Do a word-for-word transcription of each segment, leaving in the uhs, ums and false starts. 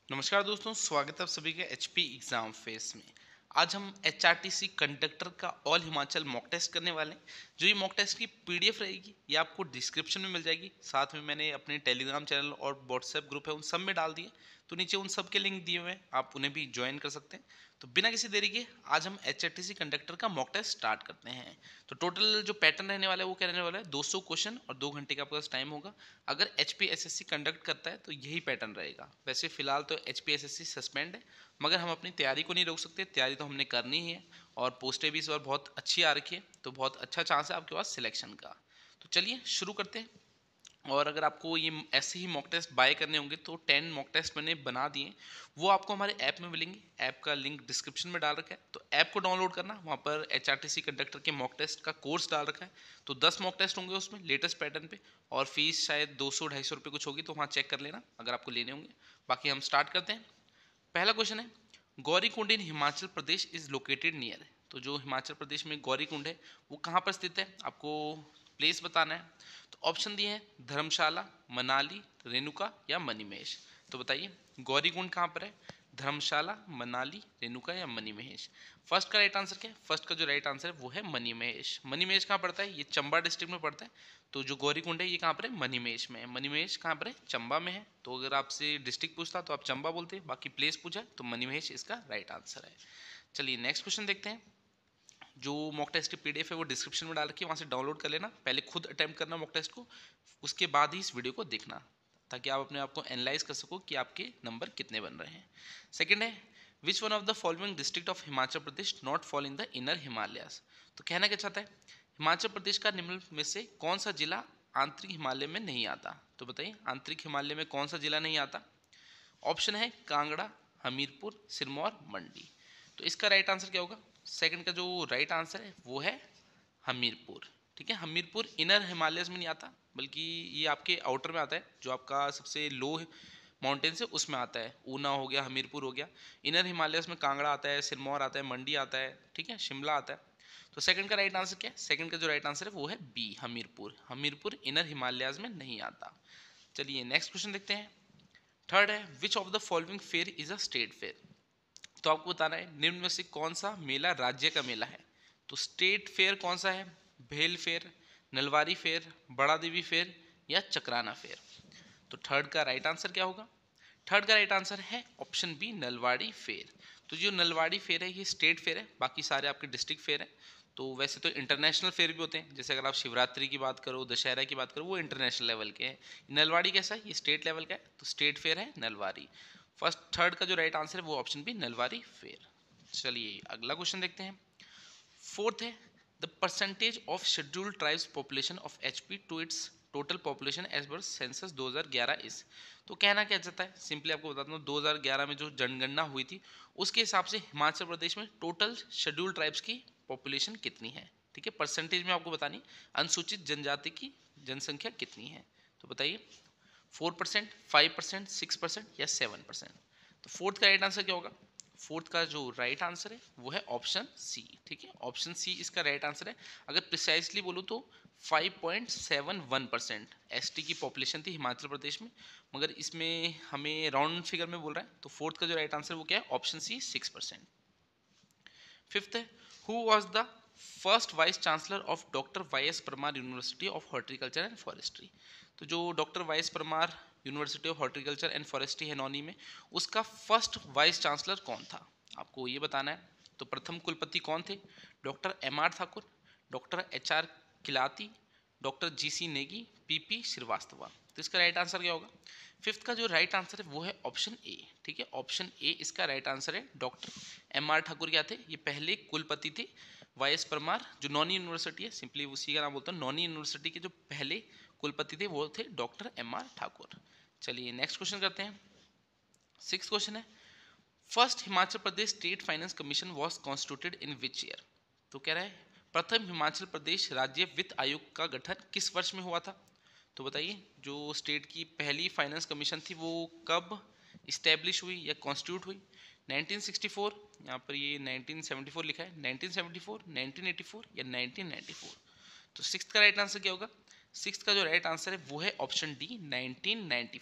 नमस्कार दोस्तों, स्वागत है आप सभी के एचपी एग्जाम फेस में। आज हम एचआरटीसी कंडक्टर का ऑल हिमाचल मॉक टेस्ट करने वाले हैं। जो ये मॉक टेस्ट की पीडीएफ रहेगी ये आपको डिस्क्रिप्शन में मिल जाएगी। साथ में मैंने अपने टेलीग्राम चैनल और व्हाट्सएप ग्रुप है उन सब में डाल दिए, तो नीचे उन सब के लिंक दिए हुए हैं, आप उन्हें भी ज्वाइन कर सकते हैं। तो बिना किसी देरी के आज हम एचआरटीसी कंडक्टर का मॉक टेस्ट स्टार्ट करते हैं। तो टोटल जो पैटर्न रहने वाला है वो क्या रहने वाला है, दो सौ क्वेश्चन और दो घंटे का आपके पास टाइम होगा। अगर एचपीएसएससी कंडक्ट करता है तो यही पैटर्न रहेगा। वैसे फिलहाल तो एचपीएसएससी सस्पेंड है, मगर हम अपनी तैयारी को नहीं रोक सकते, तैयारी तो हमने करनी ही है। और पोस्टें भी इस बार बहुत अच्छी आ रखी है, तो बहुत अच्छा चांस है आपके पास सिलेक्शन का। तो चलिए शुरू करते हैं। और अगर आपको ये ऐसे ही मॉक टेस्ट बाय करने होंगे तो टेन मॉक टेस्ट मैंने बना दिए, वो आपको हमारे ऐप में मिलेंगे। ऐप का लिंक डिस्क्रिप्शन में डाल रखा है, तो ऐप को डाउनलोड करना, वहाँ पर एचआरटीसी कंडक्टर के मॉक टेस्ट का कोर्स डाल रखा है। तो दस मॉक टेस्ट होंगे उसमें लेटेस्ट पैटर्न पे, और फीस शायद दो सौ ढाई सौ रुपये कुछ होगी, तो वहाँ चेक कर लेना अगर आपको लेने होंगे। बाकी हम स्टार्ट करते हैं। पहला क्वेश्चन है, Gaurikund in Himachal Pradesh is located near. तो जो हिमाचल प्रदेश में गौरीकुंड है वो कहाँ पर स्थित है, आपको प्लेस बताना है। तो ऑप्शन दिए हैं धर्मशाला, मनाली, रेणुका या मणिमहेश। तो बताइए गौरीकुंड कहाँ पर है, धर्मशाला, मनाली, रेणुका या मणिमहेश। फर्स्ट का राइट आंसर क्या है, फर्स्ट का जो राइट आंसर है वो है मणिमहेश। मणिमहेश कहाँ पड़ता है, ये चंबा डिस्ट्रिक्ट में पड़ता है। तो जो गौरीकुंड है ये कहाँ पर है, मणिमहेश में है। मणिमहेश कहाँ पर है, चंबा में है। तो अगर आपसे डिस्ट्रिक्ट पूछता तो आप चंबा बोलते, बाकी प्लेस पूछा तो मणिमहेश इसका राइट आंसर है। चलिए नेक्स्ट क्वेश्चन देखते हैं। जो मॉक टेस्ट की पीडीएफ है वो डिस्क्रिप्शन में डाल रखी है, वहाँ से डाउनलोड कर लेना। पहले खुद अटेम्प्ट करना मॉक टेस्ट को, उसके बाद ही इस वीडियो को देखना, ताकि आप अपने आप को एनालाइज कर सको कि आपके नंबर कितने बन रहे हैं। सेकंड है, which one of the following district of Himachal Pradesh not fall in the inner Himalayas. तो कहना क्या चाहता है, हिमाचल प्रदेश का निम्न में से कौन सा जिला आंतरिक हिमालय में नहीं आता। तो बताइए आंतरिक हिमालय में कौन सा जिला नहीं आता। ऑप्शन है कांगड़ा, हमीरपुर, सिरमौर, मंडी। तो इसका राइट आंसर क्या होगा, सेकंड का जो राइट आंसर है वो है हमीरपुर। ठीक है, हमीरपुर इनर हिमालयस में नहीं आता, बल्कि ये आपके आउटर में आता है। जो आपका सबसे लो माउंटेन्स है उसमें आता है, ऊना हो गया, हमीरपुर हो गया। इनर हिमालयस में कांगड़ा आता है, सिरमौर आता है, मंडी आता है, ठीक है, शिमला आता है। तो सेकंड का राइट आंसर क्या है, सेकंड का जो राइट आंसर है वो है बी, हमीरपुर। हमीरपुर इनर हिमालयस में नहीं आता। चलिए नेक्स्ट क्वेश्चन देखते हैं। थर्ड है, which of the following fair is a state fair. तो आपको बताना है निम्न में से कौन सा मेला राज्य का मेला है। तो स्टेट फेयर कौन सा है, भेल फेयर, नलवारी फेयर, बड़ा देवी फेयर या चक्राना फेयर। तो थर्ड का राइट आंसर क्या होगा, थर्ड का राइट आंसर है ऑप्शन बी, नलवाड़ी फेयर। तो जो नलवाड़ी फेयर है ये स्टेट फेयर है, बाकी सारे आपके डिस्ट्रिक्ट फेयर है। तो वैसे तो इंटरनेशनल फेयर भी होते हैं, जैसे अगर आप शिवरात्रि की बात करो, दशहरा की बात करो, वो इंटरनेशनल लेवल के हैं। नलवाड़ी कैसा है, ये स्टेट लेवल का है, तो स्टेट फेयर है नलवाड़ी। फर्स्ट थर्ड का जो राइट आंसर है वो ऑप्शन बी, नलवाड़ी फेयर। चलिए अगला क्वेश्चन देखते हैं। फोर्थ है, the percentage of scheduled tribes population of HP to its total population as per census दो हज़ार ग्यारह इस। तो कहना क्या चाहता है, सिंपली आपको बताता हूँ, दो हज़ार ग्यारह में जो जनगणना हुई थी उसके हिसाब से हिमाचल प्रदेश में टोटल शेड्यूल्ड ट्राइब्स की पॉपुलेशन कितनी है। ठीक है, परसेंटेज में आपको बतानी, अनुसूचित जनजाति की जनसंख्या कितनी है। तो बताइए four percent, five percent, six percent या सेवन परसेंट। तो फोर्थ का राइट आंसर क्या होगा, फोर्थ का जो राइट आंसर है वो है ऑप्शन सी। ठीक है, ऑप्शन सी इसका राइट आंसर है। अगर प्रिसाइसली बोलूँ तो five point seven one percent ST की पॉपुलेशन थी हिमाचल प्रदेश में, मगर इसमें हमें राउंड फिगर में बोल रहा है। तो फोर्थ का जो राइट आंसर है वो क्या है, option C, six percent. Fifth है, who was the first vice chancellor of doctor Y S Parmar university of horticulture and forestry. तो जो doctor Y S Parmar university of horticulture and forestry है नौनी में, उसका फर्स्ट वाइस चांसलर कौन था, आपको ये बताना है। तो प्रथम कुलपति कौन थे, doctor M R Thakur, doctor H R Kilati, doctor G C Negi, P P Shrivastava. तो इसका राइट आंसर क्या होगा, फिफ्थ का जो राइट आंसर है वो है ऑप्शन ए। ठीक है, ऑप्शन ए इसका राइट आंसर है। डॉक्टर एम आर ठाकुर क्या थे, ये पहले कुलपति थे वाई एस परमार, जो नौनी यूनिवर्सिटी है, सिंपली उसी का नाम बोलता हूँ, नौनी यूनिवर्सिटी के जो पहले कुलपति थे वो थे डॉक्टर एम आर ठाकुर। चलिए नेक्स्ट क्वेश्चन करते हैं। सिक्स क्वेश्चन है, first Himachal Pradesh state finance commission was constituted in which year. तो कह रहा है प्रथम हिमाचल प्रदेश राज्य वित्त आयोग का गठन किस वर्ष में हुआ था। तो बताइए जो स्टेट की पहली फाइनेंस कमीशन थी वो कब इस्टेब्लिश हुई या कॉन्स्टिट्यूट हुई, नाइनटीन सिक्सटी फोर, यहाँ पर ये नाइनटीन सेवेंटी फोर लिखा है, nineteen seventy four, nineteen eighty four या नाइनटीन नाइंटी फोर। तो सिक्स्थ का राइट आंसर क्या होगा, सिक्स्थ का जो राइट आंसर है वो है option D, nineteen ninety four.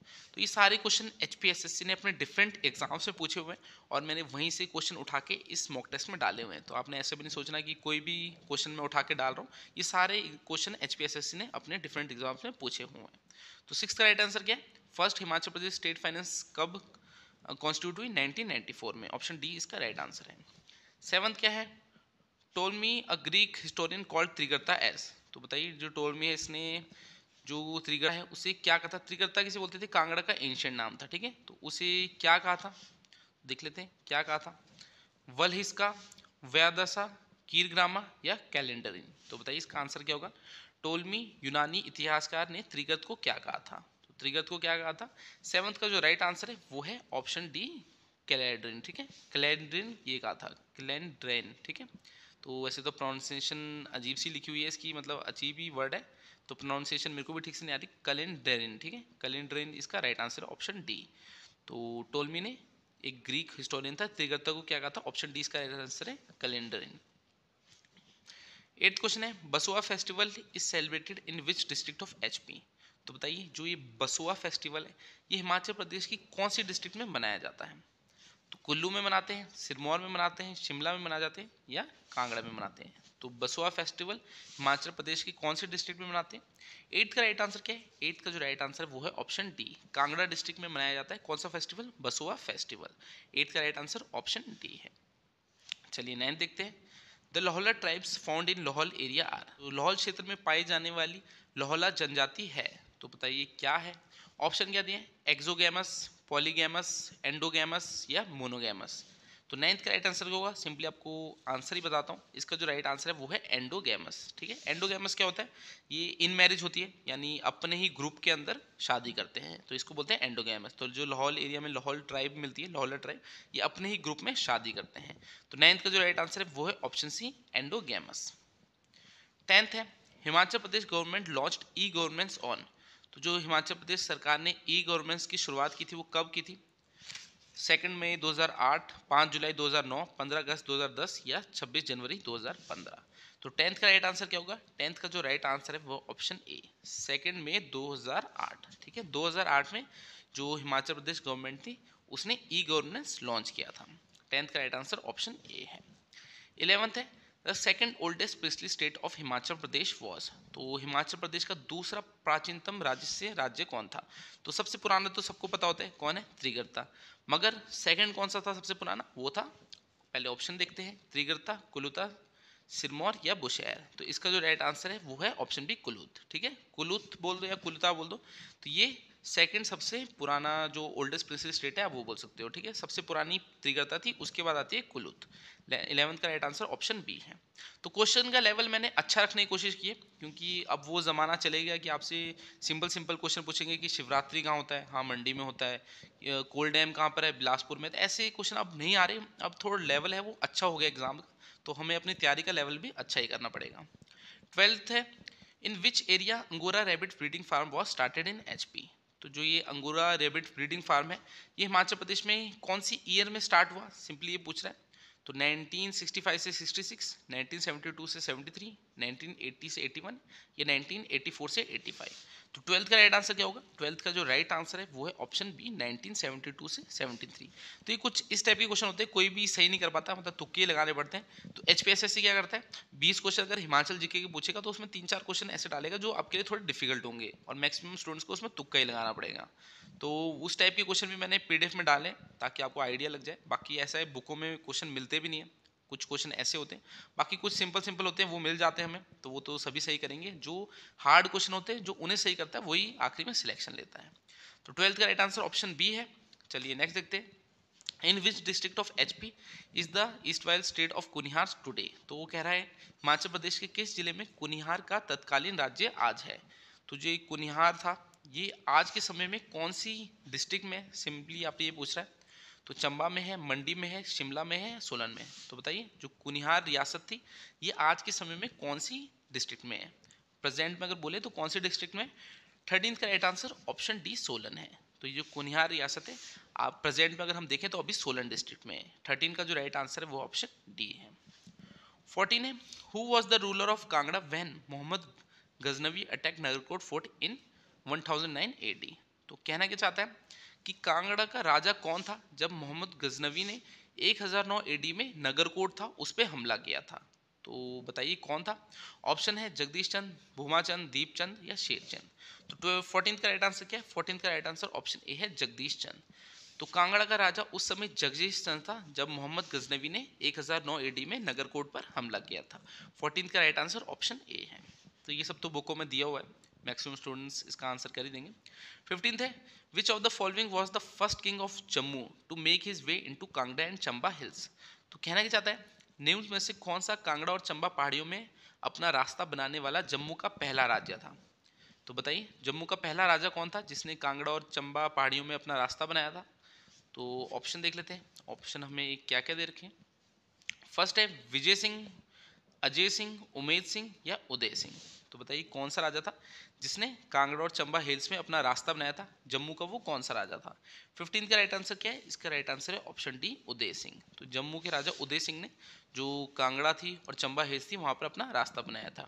तो ये सारे क्वेश्चन एचपीएसएससी ने अपने डिफरेंट एग्जाम से पूछे हुए हैं और मैंने वहीं से क्वेश्चन उठा के इस मॉक टेस्ट में डाले हुए हैं। तो आपने ऐसे भी नहीं सोचना कि कोई भी क्वेश्चन मैं उठा के डाल रहा हूँ, ये सारे क्वेश्चन एचपीएसएससी ने अपने डिफरेंट एग्जाम्स में पूछे हुए हैं। तो सिक्स का राइट आंसर क्या है? First Himachal Pradesh state finance कब कॉन्स्टिट्यूट हुई? नाइनटीन नाइंटी फोर में। ऑप्शन डी इसका राइट आंसर है। सेवंथ क्या है? Ptolemy a Greek historian called Trigarta as. तो बताइए जो टोलमी है इसने जो त्रिगर्ता है उसे क्या कहा था? त्रिगर्ता किसे बोलते थे? कांगड़ा का एंशिएंट नाम था, ठीक है। तो उसे क्या कहा था, देख लेते हैं क्या कहा था। वलहिस्का, व्यादसा, कीरग्रामा या कैलेंडरिन। तो बताइए इसका आंसर क्या होगा? टोलमी यूनानी इतिहासकार ने त्रिगर्त को क्या कहा था? तो त्रिगर्त को क्या कहा था? सेवंथ का जो राइट आंसर है वो है ऑप्शन डी कैलेंड्रिन, ठीक है। कैलेंड्रिन ये कहा था, कैलेंड्रेन, ठीक है। तो वैसे तो प्रोनाउंसिएशन अजीब सी लिखी हुई है इसकी, मतलब अजीब ही वर्ड है, तो प्रोनाउंसिएशन मेरे को भी ठीक से नहीं आ रही। कैलेंडरिन, ठीक है, कैलेंडरिन इसका राइट आंसर है ऑप्शन डी। तो टोलमी ने एक ग्रीक हिस्टोरियन था, त्रिगर्ता को क्या कहा था? ऑप्शन डी इसका राइट आंसर है कैलेंडरिन। एट क्वेश्चन है, Basua festival is celebrated in which district of HP. तो बताइए जो ये बसुआ फेस्टिवल है ये हिमाचल प्रदेश की कौन सी डिस्ट्रिक्ट में मनाया जाता है? तो कुल्लू में मनाते हैं, सिरमौर में मनाते हैं, शिमला में मनाए जाते हैं या कांगड़ा में मनाते हैं? तो बसुआ फेस्टिवल हिमाचल प्रदेश की कौन सी डिस्ट्रिक्ट में मनाते हैं? एट्थ का राइट आंसर क्या है? एट्थ का जो राइट आंसर है वो है ऑप्शन डी, कांगड़ा डिस्ट्रिक्ट में मनाया जाता है। कौन सा फेस्टिवल? बसुआ फेस्टिवल। एट्थ का राइट आंसर ऑप्शन डी है। चलिए नाइन्थ देखते हैं। The Lahula tribes found in Lahaul area are. तो लाहौल क्षेत्र में पाई जाने वाली लोहला जनजाति है, तो बताइए क्या है? ऑप्शन क्या दिए? एक्सोगैमस, पॉलीगैमस, एंडोगैमस या मोनोगैमस। तो नाइन्थ का राइट आंसर क्या होगा? सिंपली आपको आंसर ही बताता हूँ, इसका जो राइट आंसर है वो है एंडोगैमस, ठीक है। एंडोगैमस क्या होता है? ये इन मैरिज होती है, यानी अपने ही ग्रुप के अंदर शादी करते हैं, तो इसको बोलते हैं एंडोगैमस। तो जो लाहौल एरिया में लाहौल ट्राइब मिलती है, लाहौला ट्राइब, ये अपने ही ग्रुप में शादी करते हैं। तो नाइन्थ का जो राइट आंसर है वो है ऑप्शन सी, एंडोगैमस। टेंथ है, Himachal Pradesh government launched e governance on. तो जो हिमाचल प्रदेश सरकार ने ई गवर्नेंस की शुरुआत की थी वो कब की थी? सेकेंड मई दो हज़ार आठ, पाँच जुलाई दो हज़ार नौ, पंद्रह अगस्त दो हज़ार दस या छब्बीस जनवरी दो हज़ार पंद्रह। तो टेंथ का राइट आंसर क्या होगा? टेंथ का जो राइट आंसर है वो ऑप्शन ए, सेकेंड मई दो हज़ार आठ, ठीक है। दो हज़ार आठ में जो हिमाचल प्रदेश गवर्नमेंट थी उसने ई गवर्नेंस लॉन्च किया था। टेंथ का राइट आंसर ऑप्शन ए है। इलेवंथ है, the second oldest princely state of Himachal Pradesh was. तो हिमाचल प्रदेश का दूसरा प्राचीनतम राज्य से राज्य कौन था? तो सबसे पुराना तो सबको पता होता है कौन है? त्रिगर्ता। मगर सेकंड कौन सा था सबसे पुराना? वो था, पहले ऑप्शन देखते हैं, त्रिगर्ता, कुलुता, सिरमौर या बुशहर। तो इसका जो राइट आंसर है वो है ऑप्शन बी, कुलूत, ठीक है। कुलूत बोल दो या कुलुता बोल दो, तो ये सेकंड सबसे पुराना जो ओल्डेस्ट प्रिंसली स्टेट है आप वो बोल सकते हो, ठीक है। सबसे पुरानी त्रिगर्ता थी, उसके बाद आती है कुलूत। इलेवंथ का राइट आंसर ऑप्शन बी है। तो क्वेश्चन का लेवल मैंने अच्छा रखने की कोशिश की है, क्योंकि अब वो ज़माना चलेगा कि आपसे सिंपल सिंपल क्वेश्चन पूछेंगे कि शिवरात्रि कहाँ होता है? हाँ मंडी में होता है। कोल डैम कहाँ पर है? बिलासपुर में। तो ऐसे क्वेश्चन अब नहीं आ रहे, अब थोड़ा लेवल है वो अच्छा हो गया एग्जाम का, तो हमें अपनी तैयारी का लेवल भी अच्छा ही करना पड़ेगा। ट्वेल्थ है, in which area angora rabbit breeding farm was started in HP. तो जो ये अंगोरा रैबिट ब्रीडिंग फार्म है ये हिमाचल प्रदेश में कौन सी ईयर में स्टार्ट हुआ? सिंपली ये पूछ रहा है। तो नाइनटीन सिक्सटी फाइव से sixty six, nineteen seventy two से सेवेंटी थ्री, नाइनटीन एटी से एटी वन या नाइनटीन एटी फोर से एटी फाइव। तो ट्वेल्थ का राइट आंसर क्या होगा? ट्वेल्थ का जो राइट आंसर है वो है option B, nineteen seventy two से सेवेंटी थ्री। तो ये कुछ इस टाइप के क्वेश्चन होते हैं, कोई भी सही नहीं कर पाता, मतलब तुक्के लगाने पड़ते हैं। तो एचपीएसएससी क्या करता है, बीस क्वेश्चन अगर हिमाचल जीके के पूछेगा तो उसमें तीन चार क्वेश्चन ऐसे डालेगा जो आपके लिए थोड़े डिफिकल्ट होंगे और मैक्सिमम स्टूडेंट्स को उसमें तुक्का ही लगाना पड़ेगा। तो उस टाइप के क्वेश्चन भी मैंने पीडीएफ में डाले ताकि आपको आइडिया लग जाए। बाकी ऐसा है बुकों में क्वेश्चन मिलते भी नहीं है, कुछ क्वेश्चन ऐसे होते हैं, बाकी कुछ सिंपल सिंपल होते हैं वो मिल जाते हैं हमें, तो वो तो सभी सही करेंगे। जो हार्ड क्वेश्चन होते हैं जो उन्हें सही करता है वही आखिरी में सिलेक्शन लेता है। तो ट्वेल्थ का राइट आंसर ऑप्शन बी है। चलिए नेक्स्ट देखते हैं। In which district of HP is the erstwhile state of Kunihar today. तो वो कह रहा है हिमाचल प्रदेश के किस जिले में कुनिहार का तत्कालीन राज्य आज है। तो जो कुनिहार था ये आज के समय में कौन सी डिस्ट्रिक्ट में, सिंपली आप ये पूछ रहा है। तो चंबा में है, मंडी में है, शिमला में है, सोलन में है। तो बताइए जो कुनिहार रियासत थी ये आज के समय में कौन सी डिस्ट्रिक्ट में है? प्रेजेंट में अगर बोले तो कौन सी डिस्ट्रिक्ट में? थर्टीन का right answer option D, Solan है। तो ये जो कुनिहार रियासत है आप प्रेजेंट में अगर हम देखें तो अभी सोलन डिस्ट्रिक्ट में है। थर्टीन का जो राइट आंसर है वो ऑप्शन डी है। फोर्टीन है, who was the ruler of Kangra when Mohammad Ghaznavi attack Nagarkot fort in one thousand nine AD. तो कहना क्या चाहता है कि कांगड़ा का राजा कौन था जब मोहम्मद गजनवी ने एक हज़ार नौ एडी में नगरकोट था उस पर हमला किया था। तो बताइए कौन था। ऑप्शन है जगदीश चंद, भूमाचंद, दीपचंद या शेरचंद। तो फोर्टीन का राइट आंसर क्या है, फोर्टीन का राइट आंसर ऑप्शन ए है जगदीश चंद। तो कांगड़ा का राजा उस समय जगदीश चंद था जब मोहम्मद गजनवी ने एक हज़ार नौ एडी में नगरकोट पर हमला किया था। फोर्टीन का राइट आंसर ऑप्शन ए है। तो ये सब तो बुकों में दिया हुआ है, मैक्सिमम स्टूडेंट्स इसका आंसर कर ही देंगे। फिफ्टींथ है which of the following was the first king of Jammu to make his way into Kangra and Chamba hills. तो कहना क्या चाहता है, निम्न में से कौन सा कांगड़ा और चंबा पहाड़ियों में अपना रास्ता बनाने वाला जम्मू का पहला राज्य था। तो बताइए जम्मू का पहला राजा कौन था जिसने कांगड़ा और चंबा पहाड़ियों में अपना रास्ता बनाया था। तो ऑप्शन देख लेते हैं, ऑप्शन हमें क्या क्या दे रखे हैं। फर्स्ट है विजय सिंह, अजय सिंह, उमेद सिंह या उदय सिंह। तो बताइए कौन सा राजा था जिसने कांगड़ा और चंबा हिल्स में अपना रास्ता बनाया था जम्मू का, वो कौन सा राजा था। फिफ्टीन का राइट आंसर क्या है, इसका राइट आंसर है ऑप्शन डी उदय सिंह। तो जम्मू के राजा उदय सिंह ने जो कांगड़ा थी और चंबा हिल्स थी वहां पर अपना रास्ता बनाया था।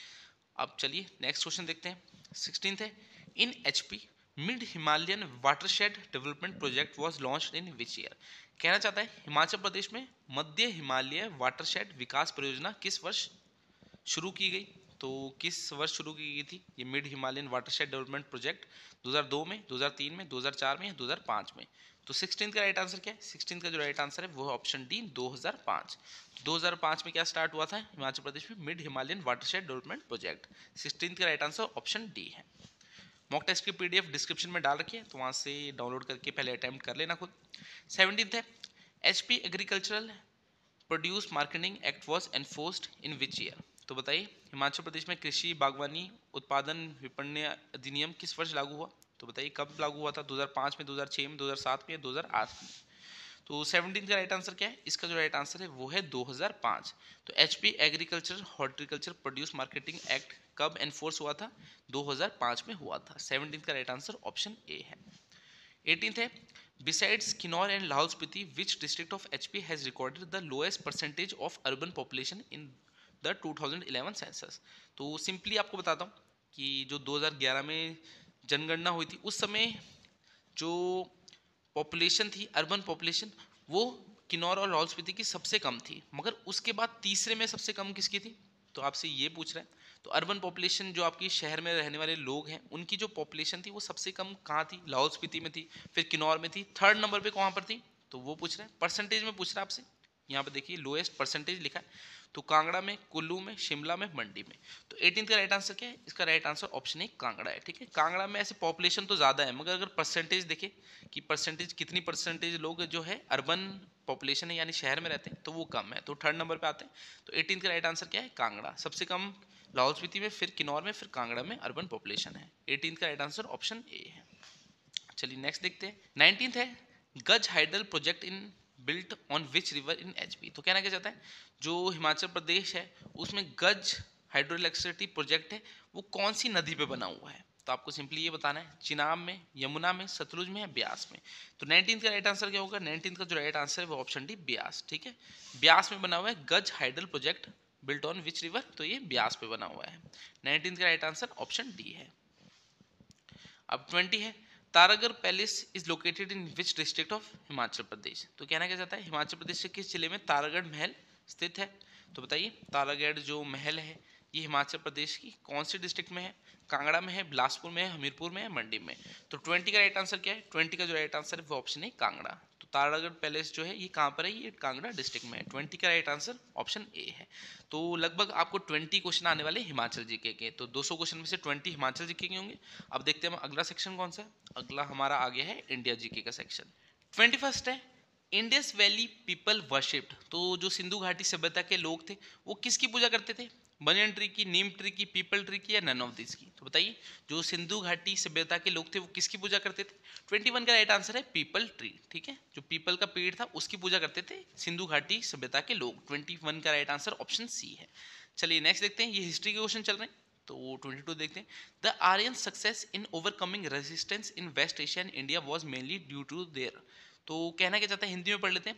अब चलिए नेक्स्ट क्वेश्चन देखते हैं। सिक्सटींथ है in HP mid Himalayan watershed development project was launched in which year. कहना चाहता है हिमाचल प्रदेश में मध्य हिमालय वाटरशेड विकास परियोजना किस वर्ष शुरू की गई। तो किस वर्ष शुरू की गई थी ये mid Himalayan watershed development project, दो हज़ार दो में, दो हज़ार तीन में, दो हज़ार चार में या दो हज़ार पाँच में। तो सिक्सटीन का राइट आंसर क्या है, सिक्सटीन का जो राइट आंसर है वो है ऑप्शन डी दो हज़ार पाँच। दो हज़ार पाँच में क्या स्टार्ट हुआ था हिमाचल प्रदेश में mid Himalayan watershed development project. Sixteen का राइट आंसर ऑप्शन डी है। मॉक टेस्ट की पीडीएफ डिस्क्रिप्शन में डाल रखी है, तो वहाँ से डाउनलोड करके पहले अटेम्प्ट कर लेना खुद। सेवनटीन्थ है HP agricultural produce marketing act was enforced in which year. तो बताइए हिमाचल प्रदेश में कृषि बागवानी उत्पादन विपणन अधिनियम किस वर्ष लागू हुआ। तो बताइए कब लागू हुआ था, दो हज़ार पाँच में, दो हज़ार छह में, दो हज़ार सात में या दो हज़ार आठ में। तो सेवनटीन का राइट आंसर क्या है, इसका जो राइट आंसर है वो है दो हज़ार पाँच। तो HP agriculture horticulture produce marketing act कब एनफोर्स हुआ था, दो हज़ार पाँच में हुआ था। सेवनटीन का राइट आंसर ऑप्शन ए है। एटीन्थ है besides Kinnaur and Lahaul Spiti which district of HP has recorded the lowest percentage of urban population in the two thousand eleven census. तो सिंपली आपको बताता हूँ कि जो दो हज़ार ग्यारह में जनगणना हुई थी उस समय जो पॉपुलेशन थी अर्बन पॉपुलेशन वो किन्नौर और लाहौल स्पीति की सबसे कम थी, मगर उसके बाद तीसरे में सबसे कम किसकी थी। तो आपसे ये पूछ रहे हैं, तो अर्बन पॉपुलेशन जो आपकी शहर में रहने वाले लोग हैं उनकी जो पॉपुलेशन थी वो सबसे कम कहाँ थी, लाहौल स्पीति में थी, फिर किन्नौर में थी, थर्ड नंबर पे कहाँ पर थी, तो वो पूछ रहे हैं। परसेंटेज में पूछ रहा है आपसे, यहाँ पे देखिए लोएस्ट परसेंटेज लिखा है, तो कांगड़ा में, कुल्लू में, शिमला में, मंडी में। तो एटीन का राइट आंसर क्या है, इसका right answer option A Kangra है। ठीक है, कांगड़ा में ऐसे पॉपुलेशन तो ज़्यादा है, मगर अगर परसेंटेज देखें कि परसेंटेज कितनी परसेंटेज लोग जो है अर्बन पॉपुलेशन है यानी शहर में रहते हैं तो वो कम है, तो थर्ड नंबर पे आते हैं। तो एटीन का राइट आंसर क्या है, कांगड़ा। सबसे कम लाहौल स्पीति में, फिर किन्नौर में, फिर कांगड़ा में अर्बन पॉपुलेशन है। एटीन का राइट आंसर ऑप्शन ए है। चलिए नेक्स्ट देखते हैं। नाइनटीन्थ है Gaj hydel project in built on which river in HP. तो कहना क्या चाहता है, जो हिमाचल प्रदेश है उसमें गज हाइड्रो इलेक्ट्रिसिटी प्रोजेक्ट है वो कौन सी नदी पे बना हुआ है। तो आपको सिंपली ये बताना है चिनाब में, यमुना में, सतलुज में या ब्यास में। तो नाइनटीन का राइट आंसर क्या होगा, नाइनटीन का जो राइट आंसर है वो ऑप्शन डी ब्यास। ठीक है, ब्यास में बना हुआ है Gaj hydel project built on which river, तो ये ब्यास पे बना हुआ है। नाइनटीन का राइट आंसर ऑप्शन डी है। अब ट्वेंटी है Taragarh palace is located in which district of Himachal Pradesh. तो कहना क्या चाहता है हिमाचल प्रदेश के किस जिले में तारागढ़ महल स्थित है। तो बताइए तारागढ़ जो महल है ये हिमाचल प्रदेश की कौन सी डिस्ट्रिक्ट में है, कांगड़ा में है, बिलासपुर में है, हमीरपुर में है, मंडी में। तो ट्वेंटी का राइट आंसर क्या है, ट्वेंटी का जो राइट आंसर है वो ऑप्शन है कांगड़ा। तो तारागढ़ पैलेस जो है ये कहाँ पर है, ये कांगड़ा डिस्ट्रिक्ट में है। ट्वेंटी का राइट आंसर ऑप्शन ए है। तो लगभग आपको ट्वेंटी क्वेश्चन आने वाले हिमाचल जीके के, तो दो सौ क्वेश्चन में से ट्वेंटी हिमाचल जीके के होंगे। अब देखते हैं हम अगला सेक्शन कौन सा है, अगला हमारा आगे है इंडिया जीके का सेक्शन। ट्वेंटी फर्स्ट है इंडस वैली पीपल वर्शिप्ड। तो जो सिंधु घाटी सभ्यता के लोग थे वो किसकी पूजा करते थे, बनियन ट्री की, नीम ट्री की, पीपल ट्री की या नन ऑफ दिस की। तो बताइए जो सिंधु घाटी सभ्यता के लोग थे वो किसकी पूजा करते थे। ट्वेंटी वन का राइट आंसर है पीपल ट्री। ठीक है, जो पीपल का पेड़ था उसकी पूजा करते थे सिंधु घाटी सभ्यता के लोग। ट्वेंटी वन का राइट आंसर ऑप्शन सी है। चलिए नेक्स्ट देखते हैं, ये हिस्ट्री के क्वेश्चन चल रहे हैं। तो ट्वेंटी टू देखते हैं। The Aryan success in overcoming resistance in West Asia and India was mainly due to their. तो कहना क्या चाहता है हिंदी में पढ़ लेते हैं।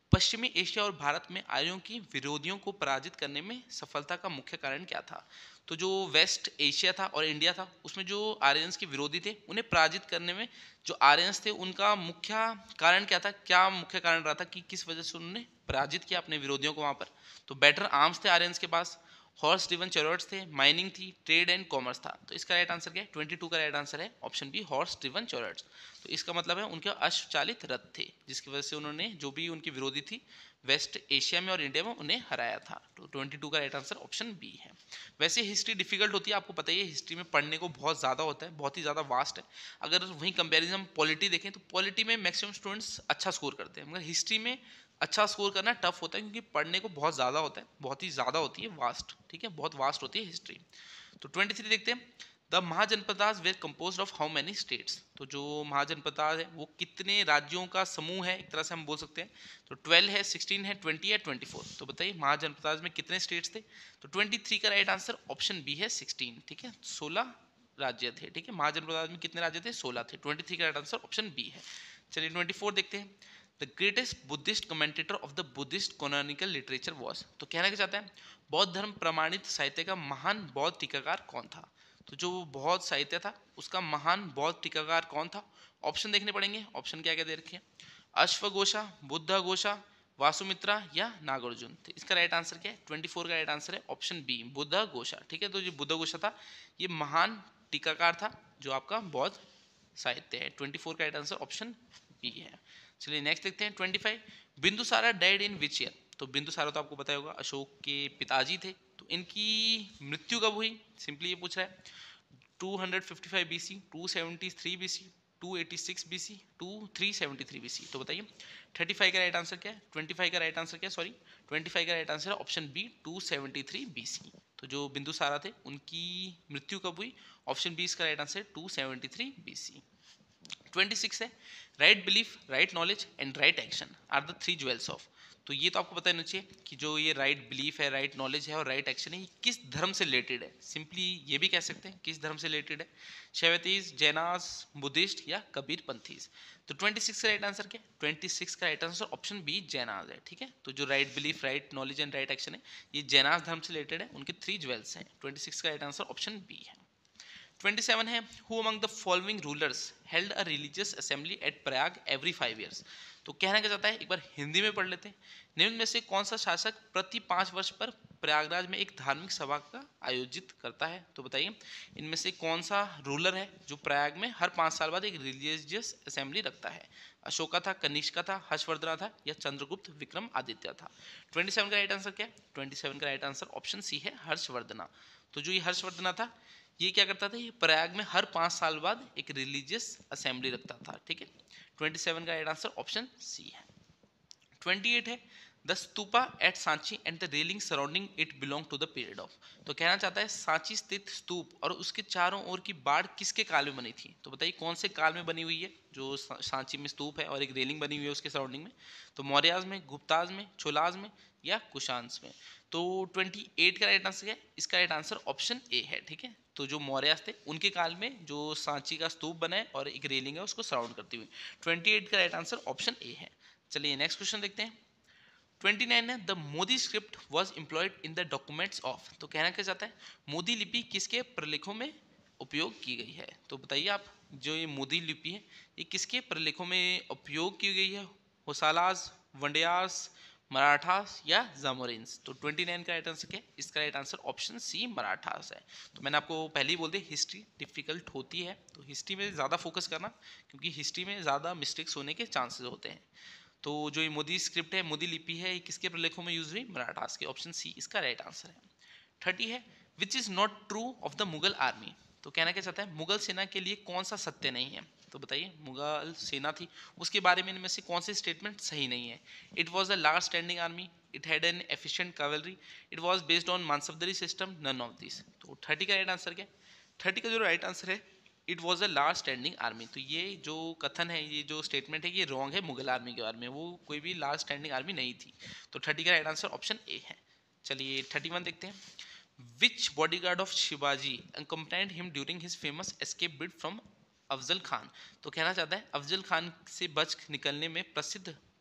पश्चिमी एशिया और भारत में आर्यों की विरोधियों को पराजित करने में सफलता का मुख्य कारण क्या था? तो जो वेस्ट एशिया था और इंडिया था, उसमें जो आर्यंस के विरोधी थे उन्हें पराजित करने में जो आर्यंस थे उनका मुख्य कारण क्या था? क्या मुख्य कारण रहा था कि किस वजह से उन्होंने पराजित किया अपने विरोधियों को वहां पर? तो बेटर आर्म्स थे आर्यंस के पास, हॉर्स ड्रिवन चैरियट्स थे, माइनिंग थी, ट्रेड एंड कॉमर्स था। तो इसका राइट आंसर क्या है? ट्वेंटी टू का राइट आंसर है option B, horse driven chariots. तो इसका मतलब है उनके अश्वचालित रथ थे, जिसकी वजह से उन्होंने जो भी उनकी विरोधी थी वेस्ट एशिया में और इंडिया में उन्हें हराया था। तो ट्वेंटी टू का राइट आंसर ऑप्शन बी है। वैसे हिस्ट्री डिफिकल्ट होती है, आपको पता ही है, हिस्ट्री में पढ़ने को बहुत ज़्यादा होता है, बहुत ही ज़्यादा वास्ट है। अगर वहीं कंपेरिजन हम पॉलिटी देखें तो पॉलिटी में मैक्सिमम स्टूडेंट्स अच्छा स्कोर करते हैं, मगर हिस्ट्री में अच्छा स्कोर करना टफ होता है, क्योंकि पढ़ने को बहुत ज़्यादा होता है, बहुत ही ज़्यादा होती है, वास्ट, ठीक है, बहुत वास्ट होती है हिस्ट्री। तो ट्वेंटी थ्री देखते हैं, the Mahajanapadas were composed of how many states. तो जो महाजनपदास है वो कितने राज्यों का समूह है, एक तरह से हम बोल सकते हैं। तो ट्वेल्व है, सिक्सटीन है, ट्वेंटी है, ट्वेंटी फोर। तो बताइए महाजनपदास में कितने स्टेट्स थे? तो ट्वेंटी थ्री का राइट आंसर ऑप्शन बी है, सिक्सटीन, ठीक है, सोलह राज्य थे, ठीक है। महाजनपदास में कितने राज्य थे? सोलह थे। ट्वेंटी थ्री का राइट आंसर ऑप्शन बी है। चलिए ट्वेंटी फोर देखते हैं, the greatest Buddhist commentator of the Buddhist canonical literature was. तो कहना क्या चाहता है? बौद्ध धर्म प्रमाणित साहित्य का महान बौद्ध टीकाकार कौन था? तो जो बौद्ध साहित्य था उसका महान बौद्ध टीकाकार कौन था? ऑप्शन देखने पड़ेंगे। ऑप्शन क्या क्या दे रखे हैं? अश्वघोषा, बुद्धघोषा, वासुमित्रा या नागार्जुन। तो इसका राइट आंसर क्या है? ट्वेंटी फोर का राइट आंसर है ऑप्शन बी, बुद्धघोषा, ठीक है। तो जो बुद्धघोषा था ये महान टीकाकार था जो आपका बौद्ध साहित्य है। ट्वेंटी फोर का राइट आंसर ऑप्शन बी है। चलिए नेक्स्ट देखते हैं twenty five, Bindusara died in which year. तो बिंदुसारा तो आपको पता होगा अशोक के पिताजी थे, तो इनकी मृत्यु कब हुई? सिंपली ये पूछ रहा है, two fifty five BC, two seventy three BC, two eighty six BC, three seventy three BC. तो बताइए थर्टी फाइव का राइट आंसर क्या है? ट्वेंटी फाइव का राइट आंसर क्या है? सॉरी, ट्वेंटी फाइव का राइट आंसर है option B, two seventy three BC. तो जो बिंदुसारा थे उनकी मृत्यु कब हुई? ऑप्शन बी इसका राइट आंसर है two seventy three BC. Twenty six है, right belief, right knowledge and right action are the three jewels of. तो ये तो आपको पता होना चाहिए कि जो ये राइट बिलीफ है, राइट नॉलेज है और राइट एक्शन है, ये किस धर्म से रिलेटेड है। सिंपली ये भी कह सकते हैं किस धर्म से रिलेटेड है, शैवतीज, जैनास, बुद्धिस्ट या कबीर पंथीज। तो ट्वेंटी सिक्स का राइट आंसर क्या है? ट्वेंटी सिक्स का right answer option B, Jainas है, ठीक है। तो जो right belief, right knowledge and right action है ये जैनास धर्म से रिलेटेड है, उनके थ्री ज्वेल्स हैं। ट्वेंटी सिक्स का राइट आंसर ऑप्शन बी है। ट्वेंटी सेवन है, who among the following rulers held a religious assembly at Prayag every five years. तो कहना क्या चाहता है, एक बार हिंदी में पढ़ लेते हैं। निम्न में से कौन सा शासक प्रति पाँच वर्ष पर प्रयागराज में एक धार्मिक सभा का आयोजित करता है? तो बताइए इनमें से कौन सा रूलर है जो प्रयाग में हर पाँच साल बाद एक रिलीजियस असेंबली रखता है? अशोका था, कनिष्का था, हर्षवर्धना था या चंद्रगुप्त विक्रम आदित्य था? ट्वेंटी सेवन का राइट आंसर क्या है? ट्वेंटी सेवन का राइट आंसर ऑप्शन सी है, हर्षवर्धना। तो जो ये हर्षवर्धना था ये क्या करता था? ये प्रयाग में हर पाँच साल बाद एक रिलीजियस असेंबली रखता था, ठीक है। ट्वेंटी सेवन का राइट आंसर ऑप्शन सी है। ट्वेंटी एट है, the stupa at Sanchi and the railing surrounding it belong to the period of. तो कहना चाहता है सांची स्थित स्तूप और उसके चारों ओर की बाढ़ किसके काल में बनी थी? तो बताइए कौन से काल में बनी हुई है जो सांची में स्तूप है और एक रेलिंग बनी हुई है उसके सराउंडिंग में? तो मौर्याज में, गुप्ताज में, चोलाज में या कुशांस में? तो ट्वेंटी एट का राइट आंसर है, इसका राइट आंसर ऑप्शन ए है, ठीक है। तो जो मौर्यास थे उनके काल में जो सांची का स्तूप बना है और एक रेलिंग है उसको सराउंड करती हुई। ट्वेंटी एट का राइट आंसर ऑप्शन ए है। चलिए नेक्स्ट क्वेश्चन देखते हैं। ट्वेंटी नाइन है, the Modi script was employed in the documents of. तो कहना क्या चाहता है, मोदी लिपि किसके प्रलेखों में उपयोग की गई है? तो बताइए आप, जो ये मोदी लिपि है ये किसके प्रलेखों में उपयोग की गई है? होसालास, वंडियास, मराठास या जामोरिन्स? तो ट्वेंटी नाइन का राइट आंसर क्या है? इसका right answer option C, Marathas है। तो मैंने आपको पहले ही बोल दिया हिस्ट्री डिफिकल्ट होती है, तो हिस्ट्री में ज़्यादा फोकस करना, क्योंकि हिस्ट्री में ज़्यादा मिस्टेक्स होने के चांसेस होते हैं। तो जो ये मोदी स्क्रिप्ट है, मोदी लिपि है, ये किसके प्रलेखों में यूज हुई? मराठास के। ऑप्शन सी इसका राइट आंसर है। थर्टी है, which is not true of the Mughal army. तो कहना क्या चाहता है, मुगल सेना के लिए कौन सा सत्य नहीं है? तो बताइए, मुगल सेना थी उसके बारे में इनमें से कौन से स्टेटमेंट सही नहीं है? It was the last standing army, it had an efficient cavalry, it was based on Mansabdari system, none of this. तो थर्टी का राइट आंसर क्या? थर्टी का जो राइट आंसर है, it was the last standing army. तो ये जो कथन है, ये जो स्टेटमेंट है, ये रॉन्ग है मुगल आर्मी के बारे में, वो कोई भी लास्ट स्टैंडिंग आर्मी नहीं थी। तो थर्टी का राइट आंसर ऑप्शन ए है। चलिए थर्टी वन देखते हैं। Which bodyguard of Shivaji accompanied him during his famous escape bid from Afzal Khan. तो कहना चाहता है अफजल खान से बच निकलने में प्रसिद्ध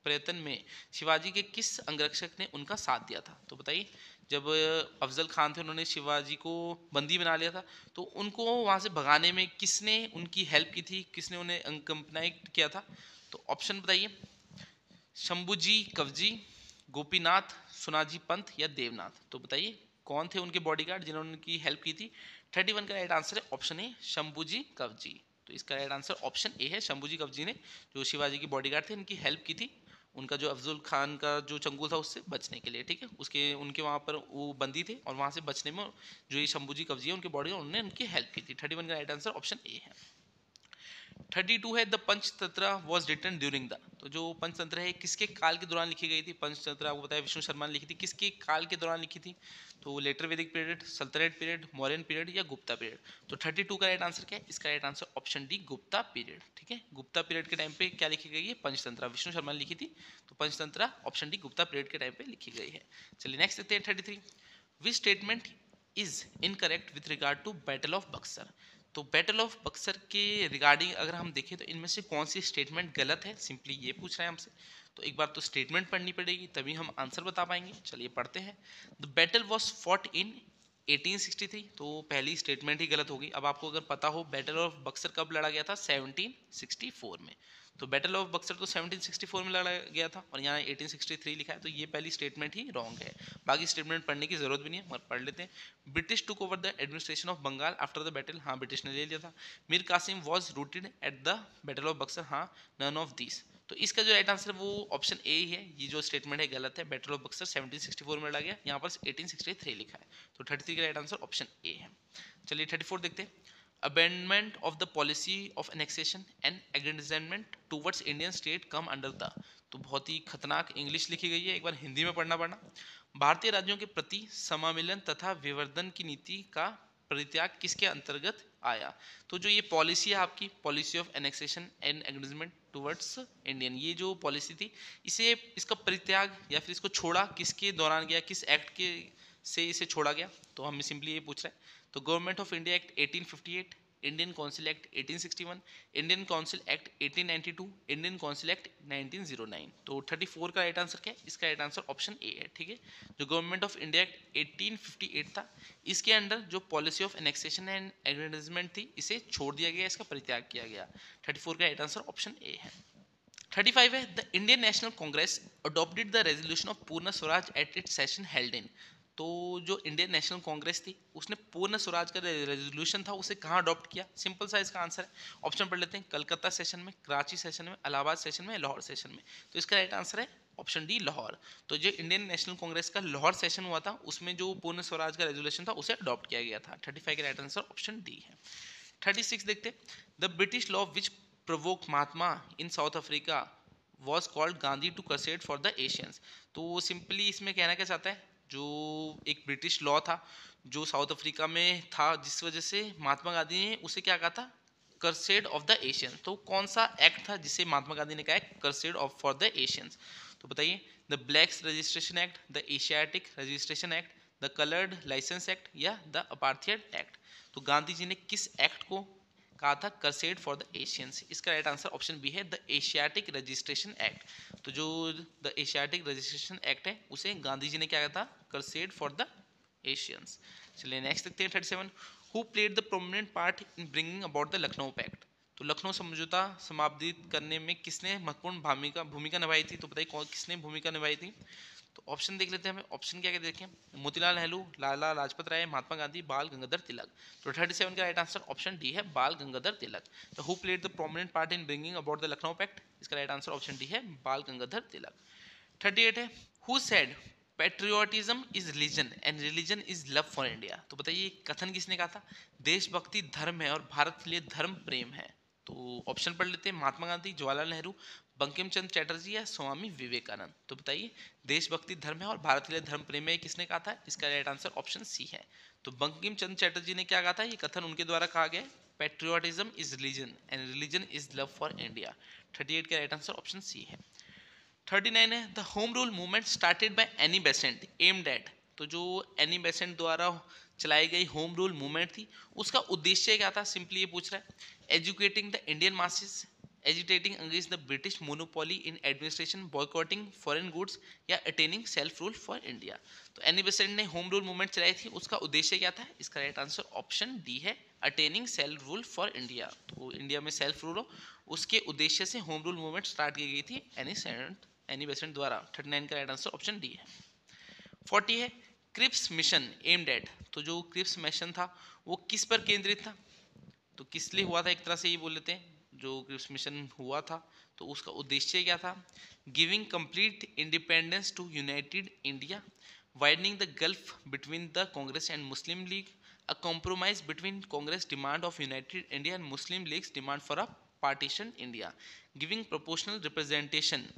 प्रयत्न में शिवाजी के किस अंगरक्षक ने उनका साथ दिया था? तो बताइए, जब अफजल खान थे उन्होंने शिवाजी को बंदी बना लिया था, तो उनको वहां से भगाने में किसने उनकी हेल्प की थी, किसने उन्हें अकम्पनाई किया था? तो ऑप्शन बताइए, शंभूजी कवजी, गोपीनाथ, सुनाजी पंत या देवनाथ? तो बताइए कौन थे उनके बॉडीगार्ड जिन्होंने उनकी हेल्प की थी? थर्टी वन का राइट आंसर है ऑप्शन ए, शंभूजी कवजी। तो इसका राइट आंसर ऑप्शन ए है, शंभूजी कवजी ने जो शिवाजी के बॉडीगार्ड थे इनकी हेल्प की थी, उनका जो अफजुल खान का जो चंगुल था उससे बचने के लिए, ठीक है, उसके उनके वहाँ पर वो बंदी थे और वहाँ से बचने में जो ये शंभूजी कवजी है उनके बॉडीगार्ड उन्होंने उनकी हेल्प की थी। थर्टी वन का राइट आंसर ऑप्शन ए है। थर्टी टू है the Panchatantra was written during the, तो जो पंचतंत्र है किसके काल के दौरान लिखी गई थी? पंचतंत्र आपको बताया विष्णु शर्मा ने लिखी थी, किसके काल के दौरान लिखी थी? तो लेटर वैदिक पीरियड, सल्तनत पीरियड, मौर्यन पीरियड या गुप्ता पीरियड? तो थर्टी टू का राइट आंसर क्या है? इसका right answer option D, Gupta period. ठीक है, गुप्ता पीरियड के टाइम पे क्या लिखी गई है? पंचतंत्र, विष्णु शर्मा ने लिखी थी, तो Panchatantra option D Gupta period के टाइम पे लिखी गई है। चलिए नेक्स्ट देखते हैं thirty three, which statement is incorrect with regard to battle of Buxar? तो बैटल ऑफ बक्सर के रिगार्डिंग अगर हम देखें तो इनमें से कौन सी स्टेटमेंट गलत है, सिंपली ये पूछ रहे हैं हमसे। तो एक बार तो स्टेटमेंट पढ़नी पड़ेगी तभी हम आंसर बता पाएंगे। चलिए पढ़ते हैं, the battle was fought in eighteen sixty three, तो पहली स्टेटमेंट ही गलत होगी। अब आपको अगर पता हो बैटल ऑफ बक्सर कब लड़ा गया था? सेवनटीन सिक्सटी फोर में, तो बैटल ऑफ बक्सर तो सेवनटीन सिक्सटी फोर में लड़ा गया था और यहाँ एटीन सिक्सटी थ्री लिखा है, तो ये पहली स्टेटमेंट ही रॉन्ग है। बाकी स्टेटमेंट पढ़ने की जरूरत भी नहीं है, मगर पढ़ लेते हैं। British took over the administration of Bengal after the battle, हाँ ब्रिटिश ने ले लिया था। Mir Qasim was routed at the battle of Buxar, हाँ नन ऑफ दिस। तो इसका जो राइट आंसर है वो ऑप्शन ए ही है, ये जो स्टेटमेंट है गलत है। Battle of Buxar seventeen sixty four में लड़ा गया, यहाँ पर एटीन सिक्सटी थ्री लिखा है, तो थर्टी थ्री का राइट आंसर ऑप्शन ए है। चलिए थर्टी फोर देखते हैं, abandonment of the policy of annexation and aggrandizement towards Indian state come under the, तो बहुत ही खतरनाक इंग्लिश लिखी गई है, एक बार हिंदी में पढ़ना पड़ना। भारतीय राज्यों के प्रति समामिलन तथा विवर्धन की नीति का परित्याग किसके अंतर्गत आया? तो जो ये पॉलिसी है आपकी, policy of annexation and aggrandizement towards Indian, ये जो पॉलिसी थी इसे इसका परित्याग या फिर इसको छोड़ा किसके दौरान गया, किस एक्ट के से इसे छोड़ा गया? तो हम सिंपली ये पूछ रहे हैं। तो government of India act eighteen fifty eight, Indian council act eighteen sixty one, Indian council act eighteen ninety two, Indian council act nineteen o nine. तो थर्टी फोर का राइट आंसर क्या है? इसका राइट आंसर ऑप्शन ए है। ठीक है, जो government of India act eighteen fifty eight था, इसके अंडर जो policy of annexation and aggrandizement थी इसे छोड़ दिया गया, इसका परित्याग किया गया। थर्टी फोर का राइट आंसर ऑप्शन ए है। थर्टी फाइव है, the Indian National Congress adopted the resolution of Purna Swaraj at its session held in, तो जो इंडियन नेशनल कांग्रेस थी उसने पूर्ण स्वराज का रेजोल्यूशन था उसे कहाँ अडॉप्ट किया? सिंपल सा इसका आंसर है, ऑप्शन पढ़ लेते हैं, कलकत्ता सेशन में, कराची सेशन में, इलाहाबाद सेशन में, लाहौर सेशन में। तो इसका राइट आंसर है ऑप्शन डी, लाहौर। तो जो इंडियन नेशनल कांग्रेस का लाहौर सेशन हुआ था उसमें जो पूर्ण स्वराज का रेजोल्यूशन था उसे अडॉप्ट किया गया था। थर्टी फाइव का राइट आंसर ऑप्शन डी है। थर्टी सिक्स देखते, the British law which provoke Mahatma in South Africa was called Gandhi to cursed for the Asians. तो सिंपली इसमें कहना क्या चाहता है, जो एक ब्रिटिश लॉ था जो साउथ अफ्रीका में था जिस वजह से महात्मा गांधी ने उसे क्या कहा था? Cursed of the Asian. तो कौन सा एक्ट था जिसे महात्मा गांधी ने कहा है cursed of for the Asians? तो बताइए, the blacks registration act, the Asiatic registration act, the coloured licence act या द अपार्थाइड एक्ट? तो गांधी जी ने किस एक्ट को कहा था करसेड फॉर द एशियंस? इसका राइट आंसर ऑप्शन बी है, द एशियाटिक रजिस्ट्रेशन एक्ट। तो जो द एशियाटिक रजिस्ट्रेशन एक्ट है उसे गांधी जी ने क्या कहा था? Cursed for the Asians. चलिए नेक्स्ट देखते हैं thirty seven, who played the prominent part in bringing about the Lucknow pact? तो लखनऊ समझौता समाप्त करने में किसने महत्वपूर्ण भूमिका भूमिका निभाई थी? तो बताइए कौन किसने भूमिका निभाई थी? तो ऑप्शन देख लेते हैं, हमें ऑप्शन क्या क्या देखें, मोतीलाल नेहरू, लाला लाजपत राय, महात्मा गांधी, बाल गंगाधर तिलक। तो थर्टी सेवन का राइट आंसर ऑप्शन डी है, बाल गंगाधर तिलक। तो who played the prominent part in bringing about the Lucknow pact? इसका राइट आंसर ऑप्शन डी है, बाल गंगाधर तिलक। थर्टी एट है, who said patriotism is religion and religion is love for India? तो बताइए कथन किसने कहा था? देशभक्ति धर्म है और भारत के लिए धर्म प्रेम है। तो ऑप्शन पढ़ लेते हैं, महात्मा गांधी, जवाहरलाल नेहरू, बंकिम चंद्र चैटर्जी या स्वामी विवेकानंद? तो बताइए, देशभक्ति धर्म है और भारत के लिए धर्म प्रेम है किसने कहा था? इसका राइट आंसर ऑप्शन सी है। तो बंकिम चंद्र चैटर्जी ने क्या कहा था? ये कथन उनके द्वारा कहा गया, patriotism is religion and religion is love for India. Thirty eight का राइट आंसर ऑप्शन सी है। थर्टी नाइन है, the home rule movement started by Annie Besant aimed at? तो जो एनी बेसेंट द्वारा चलाई गई होम रूल मूवमेंट थी उसका उद्देश्य क्या था? सिंपली ये पूछ रहा है, educating the Indian masses, agitating against the British monopoly in administration, boycotting foreign goods या attaining self rule for India. तो एनी बेसेंट ने होम रूल मूवमेंट चलाई थी, उसका उद्देश्य क्या था? इसका राइट आंसर ऑप्शन डी है, attaining self rule for India. तो इंडिया में सेल्फ रूल हो, उसके उद्देश्य से होम रूल मूवमेंट स्टार्ट की गई थी एनी सेंट एनी बेसेंट द्वारा। थर्टी नाइन का राइट आंसर ऑप्शन डी है। फोर्टी है क्रिप्स मिशन एम्ड एट। तो जो क्रिप्स मिशन था वो किस पर केंद्रित था? तो किस लिए हुआ था, एक तरह से ये बोल लेते हैं। जो क्रिप्स मिशन हुआ था तो उसका उद्देश्य क्या था? Giving complete independence to united India, widening the gulf between the Congress and Muslim League, a compromise between Congress demand of united India and Muslim League's demand for a partition India, giving proportional representation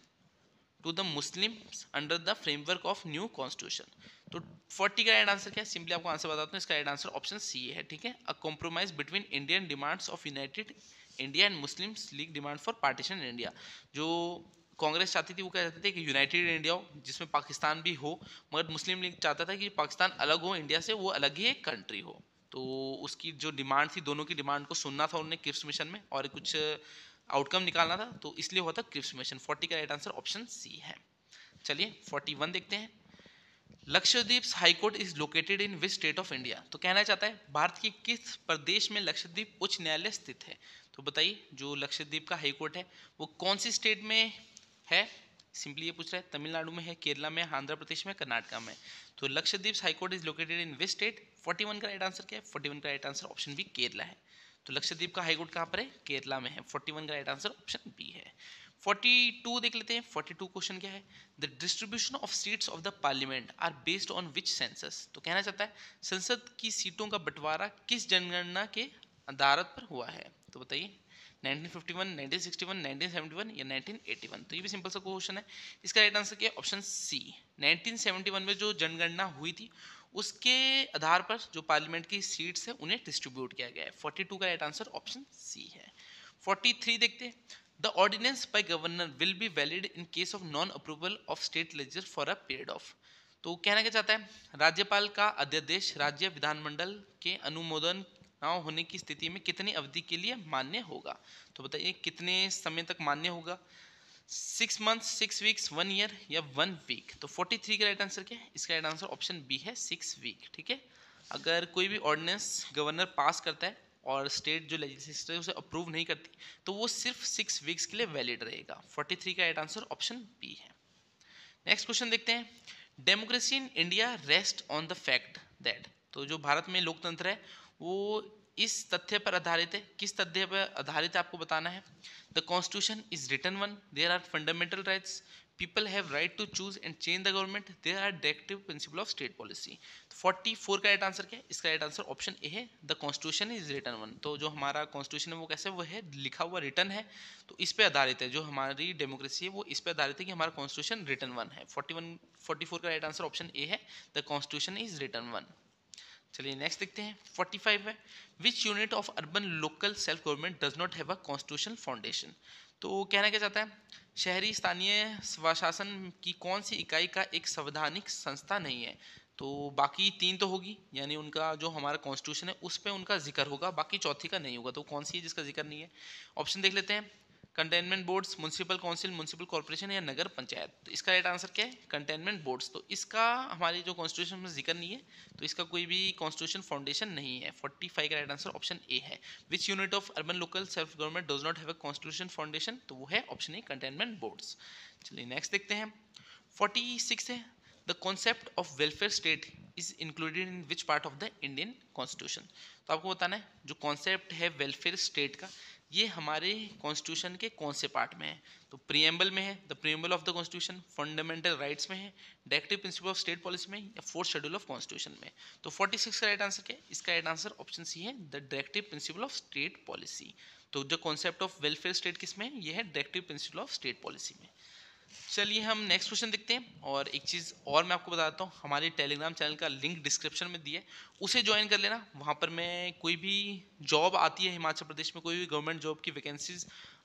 to the Muslims under the framework of new constitution. तो forty का right answer क्या है? Simply आपको answer बताता हूँ, इसका right answer option C है, ठीक है। A compromise between Indian demands of united India and Muslims League demand for partition India. जो कांग्रेस चाहती थी वो क्या चाहते थे कि यूनाइटेड इंडिया हो जिसमें पाकिस्तान भी हो, मगर मुस्लिम लीग चाहता था कि पाकिस्तान अलग हो इंडिया से, वो अलग ही एक कंट्री हो। तो उसकी जो डिमांड थी, दोनों की डिमांड को सुनना था उन्होंने क्रिप्स मिशन में और कुछ आउटकम निकालना था, तो इसलिए हुआ था क्रिप्स मिशन। फोर्टी का राइट आंसर ऑप्शन सी है। चलिए फोर्टी वन देखते हैं। Lakshadweep high court is located in which state of India. तो कहना चाहता है भारत के किस प्रदेश में लक्षद्वीप उच्च न्यायालय स्थित है? तो बताइए जो लक्षद्वीप का हाईकोर्ट है वो कौन सी स्टेट में है? सिंपली ये पूछ रहा है, तमिलनाडु में है, केरला में, आंध्र प्रदेश में, कर्नाटका में। तो Lakshadweep high court is located in which state? Forty one का राइट आंसर क्या है? फोर्टी वन का right answer option B Kerala है। तो लक्षद्वीप का हाईकोर्ट कहाँ पर है? केरला में है। फोर्टी वन का राइट आंसर ऑप्शन बी है। फोर्टी टू देख लेते हैं। फोर्टी टू क्वेश्चन क्या है? The distribution of seats of the parliament are based on which census. तो कहना चाहता है संसद की सीटों का बंटवारा किस जनगणना के आधार पर हुआ है? तो बताइए nineteen fifty one, nineteen sixty one, nineteen seventy one या नाइनटीन एटी वन। तो ये भी सिंपल सा क्वेश्चन है। इसका राइट आंसर क्या है? Option C. Nineteen seventy one में जो जनगणना हुई थी उसके आधार पर जो पार्लियामेंट की सीट्स है उन्हें डिस्ट्रीब्यूट किया गया है। फोर्टी टू का राइट आंसर ऑप्शन सी है। फोर्टी थ्री देखते हैं। The ordinance by governor will be valid in case of non-approval of state legislature for a period of। तो कहना क्या चाहता है? राज्यपाल का अध्यादेश राज्य विधानमंडल के अनुमोदन न होने की स्थिति में कितनी अवधि के लिए मान्य होगा? तो बताइए कितने समय तक मान्य होगा? Six month, six weeks, one year या वन वीक। तो फोर्टी थ्री का राइट आंसर क्या है? इसका राइट आंसर ऑप्शन बी है, सिक्स वीक, ठीक है। अगर कोई भी ऑर्डिनेंस गवर्नर पास करता है और स्टेट जो लेजिस्लेचर है उसे अप्रूव नहीं करती तो वो सिर्फ सिक्स वीक्स के लिए वैलिड रहेगा। फोर्टी थ्री का राइट आंसर ऑप्शन बी है। नेक्स्ट क्वेश्चन देखते हैं। Democracy in India rest on the fact that. तो जो भारत में लोकतंत्र है वो इस तथ्य पर आधारित है। किस तथ्य पर आधारित है आपको बताना है। The constitution is written one, there are fundamental rights, people have right to choose and change the government, there are directive principle of state policy। Forty four का राइट आंसर क्या है? इसका राइट आंसर ऑप्शन ए है, the constitution is written one. तो जो हमारा constitution है वो कैसे वो है? लिखा हुआ रिटन है, तो इस पे आधारित है। जो हमारी डेमोक्रेसी है वो इस पे आधारित है कि हमारा कॉन्स्टिट्यूशन रिटन वन है। फोर्टी वन फोर्टी फोर का राइट आंसर ऑप्शन ए है, the constitution is written one. चलिए नेक्स्ट देखते हैं। फोर्टी फाइव है। Which unit of urban local self government does not have a constitutional foundation. तो कहना क्या चाहता है? शहरी स्थानीय स्वशासन की कौन सी इकाई का एक संवैधानिक संस्था नहीं है? तो बाकी तीन तो होगी, यानी उनका जो हमारा कॉन्स्टिट्यूशन है उस पर उनका जिक्र होगा, बाकी चौथी का नहीं होगा। तो कौन सी है जिसका जिक्र नहीं है? ऑप्शन देख लेते हैं। Cantonment boards, municipal council, municipal corporation या नगर पंचायत। तो इसका राइट आंसर क्या है? Cantonment boards. तो इसका हमारी जो कॉन्स्टिट्यूशन में जिक्र नहीं है, तो इसका कोई भी कॉन्स्टिट्यूशन फाउंडेशन नहीं है। फोर्टी फाइव का राइट आंसर ऑप्शन ए है। Which unit of urban local self government does not have a constitution foundation? तो वो है ऑप्शन ए, कंटेनमेंट बोर्ड्स। चलिए नेक्स्ट देखते हैं। फोर्टी सिक्स है। The concept of welfare state is included in which part of the Indian constitution. तो आपको बताना है जो कॉन्सेप्ट है वेलफेयर स्टेट का ये हमारे कॉन्स्टिट्यूशन के कौन से पार्ट में है? तो प्रीएम्बल में है, the preamble of the constitution, fundamental rights में है, directive principle of state policy में, या फोर्थ शेड्यूल ऑफ कॉन्स्टिट्यूशन में। तो फोर्टी सिक्स का राइट आंसर क्या है? इसका राइट आंसर ऑप्शन सी है, the directive principle of state policy. तो जो कॉन्सेप्ट ऑफ वेलफेयर स्टेट किस में है? ये है directive principle of state policy में। चलिए हम नेक्स्ट क्वेश्चन देखते हैं। और एक चीज़ और मैं आपको बताता हूँ, हमारे टेलीग्राम चैनल का लिंक डिस्क्रिप्शन में दिया है, उसे ज्वाइन कर लेना। वहाँ पर मैं कोई भी जॉब आती है हिमाचल प्रदेश में, कोई भी गवर्नमेंट जॉब की वैकेंसीज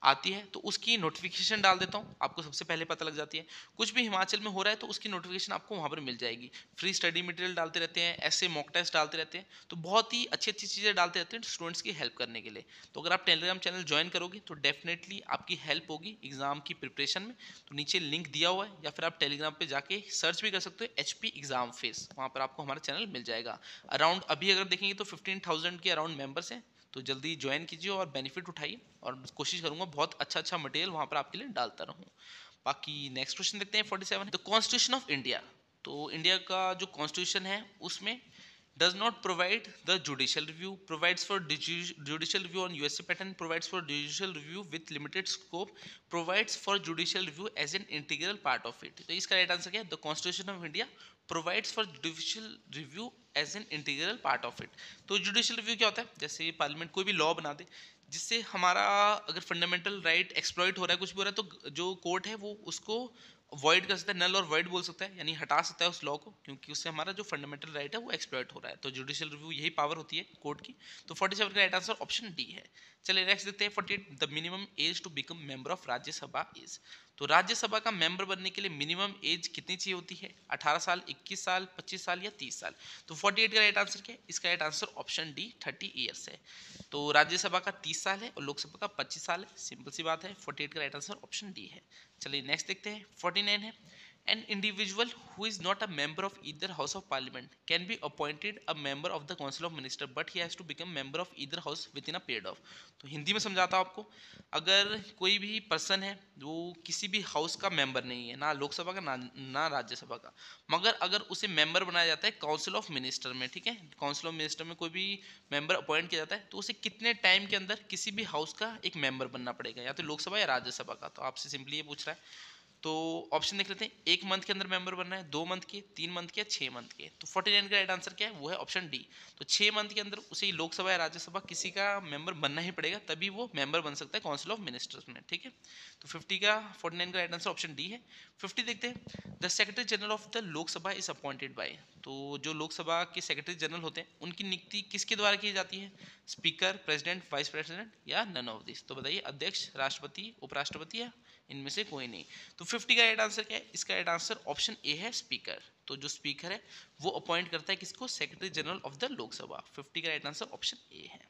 आती है तो उसकी नोटिफिकेशन डाल देता हूँ, आपको सबसे पहले पता लग जाती है। कुछ भी हिमाचल में हो रहा है तो उसकी नोटिफिकेशन आपको वहाँ पर मिल जाएगी। फ्री स्टडी मटेरियल डालते रहते हैं, ऐसे मॉक टेस्ट डालते रहते हैं, तो बहुत ही अच्छी अच्छी चीज़ें डालते रहते हैं स्टूडेंट्स की हेल्प करने के लिए। तो अगर आप टेलीग्राम चैनल ज्वाइन करोगे तो डेफिनेटली आपकी हेल्प होगी एग्जाम की प्रिपरेशन में। तो नीचे लिंक दिया हुआ है, या फिर आप टेलीग्राम पे जाके सर्च भी कर सकते हो एच पी एग्जाम फेस, वहाँ पर आपको हमारा चैनल मिल जाएगा। अराउंड अभी अगर देखेंगे तो फिफ्टीन थाउजेंड के अराउंड मेंबर्स हैं, तो जल्दी ज्वाइन कीजिए और बेनिफिट उठाइए, और कोशिश करूंगा बहुत अच्छा अच्छा मटेरियल वहाँ पर आपके लिए डालता रहूँ। बाकी नेक्स्ट क्वेश्चन देखते हैं forty seven, the constitution of India. तो इंडिया का जो कॉन्स्टिट्यूशन है उसमें does not provide the judicial review, provides for judicial review on U S A patent, provides for judicial review with limited scope, provides for judicial review as an integral part of it। तो इसका right answer क्या है? The constitution of India provides for judicial review as an integral part of it. तो judicial review क्या होता है? जैसे parliament कोई भी लॉ बना दे जिससे हमारा अगर फंडामेंटल राइट एक्सप्लॉइट हो रहा है, कुछ भी हो रहा है, तो जो कोर्ट है वो उसको वॉइड कर सकता है, नल और वॉइड बोल सकता है, यानी हटा सकता है उस लॉ को, क्योंकि उससे हमारा जो फंडामेंटल राइट है वो एक्सप्लॉइट हो रहा है। तो जुडिशियल रिव्यू यही पावर होती है कोर्ट की। तो फोर्टी सेवन का राइट आंसर ऑप्शन डी है। चलिए नेक्स्ट देखते हैं forty eight, the minimum age to become member of Rajya Sabha is. तो राज्यसभा का मेंबर बनने के लिए मिनिमम एज कितनी चाहिए होती है? अठारह साल, इक्कीस साल, पच्चीस साल या तीस साल? तो फोर्टी एट का राइट आंसर क्या है? इसका right answer option D thirty years है। तो राज्यसभा का तीस साल है और लोकसभा का पच्चीस साल है, सिंपल सी बात है। फोर्टी एट का राइट आंसर ऑप्शन डी है। चलिए नेक्स्ट देखते हैं फोर्टी नाइन है, an individual who is not a member of either house of parliament can be appointed a member of the council of minister but he has to become member of either house within a period of। तो हिंदी में समझाता हूँ आपको, अगर कोई भी person है वो किसी भी हाउस का मेंबर नहीं है, ना लोकसभा का ना ना राज्यसभा का, मगर अगर उसे मेंबर बनाया जाता है काउंसिल ऑफ मिनिस्टर में, ठीक है, काउंसिल ऑफ मिनिस्टर में कोई भी मेंबर अपॉइंट किया जाता है, तो उसे कितने टाइम के अंदर किसी भी हाउस का एक मेंबर बनना पड़ेगा, या तो लोकसभा या राज्यसभा का। तो आपसे सिंपली ये पूछ रहा है, तो ऑप्शन देख लेते हैं, एक मंथ के अंदर मेंबर बनना है, दो मंथ के, तीन मंथ के, छह मंथ के। तो फोर्टी नाइन का राइट आंसर क्या है? वो है ऑप्शन डी। तो छह मंथ के अंदर उसे लोकसभा या राज्यसभा किसी का मेंबर बनना ही पड़ेगा, तभी वो मेंबर बन सकता है काउंसिल ऑफ मिनिस्टर्स में, ठीक है। तो फिफ्टी का फोर्टी नाइन का राइट आंसर ऑप्शन डी है। फिफ्टी देखते हैं, the secretary general of the Lok Sabha is appointed by. तो जो लोकसभा के सेक्रेटरी जनरल होते हैं उनकी नियुक्ति किसके द्वारा की जाती है? स्पीकर, प्रेसिडेंट, वाइस प्रेसिडेंट या नन ऑफ दिस? तो बताइए, अध्यक्ष, राष्ट्रपति, उपराष्ट्रपति या इनमें से कोई नहीं? तो फिफ्टी का राइट आंसर क्या है? इसका राइट आंसर ऑप्शन ए है, स्पीकर। तो जो स्पीकर है वो अपॉइंट करता है किसको? Secretary general of the Lok Sabha. Fifty का राइट आंसर ऑप्शन ए है।